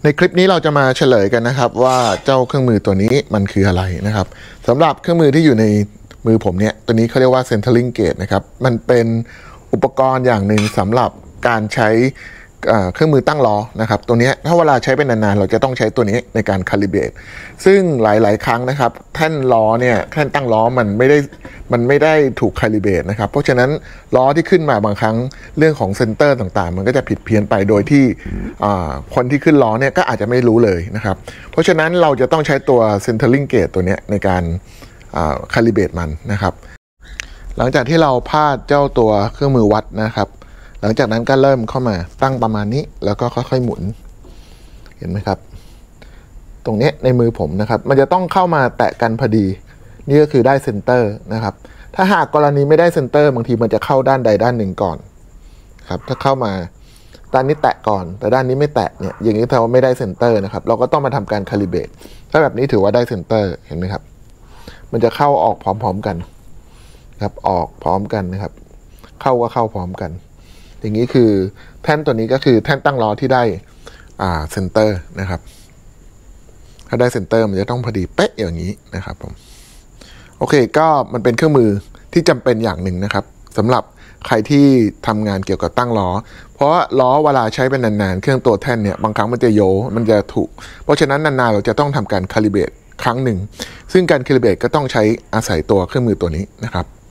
ในคลิปนี้เราจะมาเฉลยกันนะครับว่าเจ้าเครื่องมือตัวนี้มันคืออะไรนะครับสำหรับเครื่องมือที่อยู่ในมือผมเนี่ยตัวนี้เขาเรียกว่า centering gauge นะครับมันเป็นอุปกรณ์อย่างหนึ่งสำหรับการใช้เครื่องมือตั้งล้อนะครับตัวนี้ถ้าเวลาใช้เป็นนานๆเราจะต้องใช้ตัวนี้ในการ calibrate ซึ่งหลายๆครั้งนะครับแท่นล้อเนี่ยแท่นตั้งล้อมันไม่ได้ถูก calibrate นะครับเพราะฉะนั้นล้อที่ขึ้นมาบางครั้งเรื่องของเซนเตอร์ต่างๆมันก็จะผิดเพี้ยนไปโดยที่คนที่ขึ้นล้อเนี่ยก็อาจจะไม่รู้เลยนะครับเพราะฉะนั้นเราจะต้องใช้ตัว centering gauge ตัวนี้ในการcalibrate มันนะครับหลังจากที่เราพาดเจ้าตัวเครื่องมือวัดนะครับหลังจากนั้นก็เริ่มเข้ามาตั้งประมาณนี้แล้วก็ค่อยๆหมุนเห็นไหมครับตรงนี้ในมือผมนะครับมันจะต้องเข้ามาแตะกันพอดีนี่ก็คือได้เซนเตอร์นะครับถ้าหากกรณีไม่ได้เซนเตอร์บางทีมันจะเข้าด้านใดด้านหนึ่งก่อนครับถ้าเข้ามาด้านนี้แตะก่อนแต่ด้านนี้ไม่แตะเนี่ยอย่างนี้แปลว่าไม่ได้เซนเตอร์นะครับเราก็ต้องมาทำการคาลิเบรตถ้าแบบนี้ถือว่าได้เซนเตอร์เห็นไหมครับมันจะเข้าออกพร้อมๆกันครับออกพร้อมกันนะครับเข้าก็เข้าพร้อมกันอย่างนี้คือแท่นตัวนี้ก็คือแท่นตั้งล้อที่ได้เซนเตอร์นะครับถ้าได้เซนเตอร์มันจะต้องพอดีเป๊ะอย่างนี้นะครับผมโอเคก็มันเป็นเครื่องมือที่จำเป็นอย่างหนึ่งนะครับสำหรับใครที่ทำงานเกี่ยวกับตั้งล้อเพราะล้อเวลาใช้เป็นนานๆเครื่องตัวแท่นเนี่ยบางครั้งมันจะโยมันจะถูกเพราะฉะนั้นนานๆเราจะต้องทำการคาลิเบรตครั้งหนึ่งซึ่งการคาลิเบรตก็ต้องใช้อาศัยตัวเครื่องมือตัวนี้นะครับ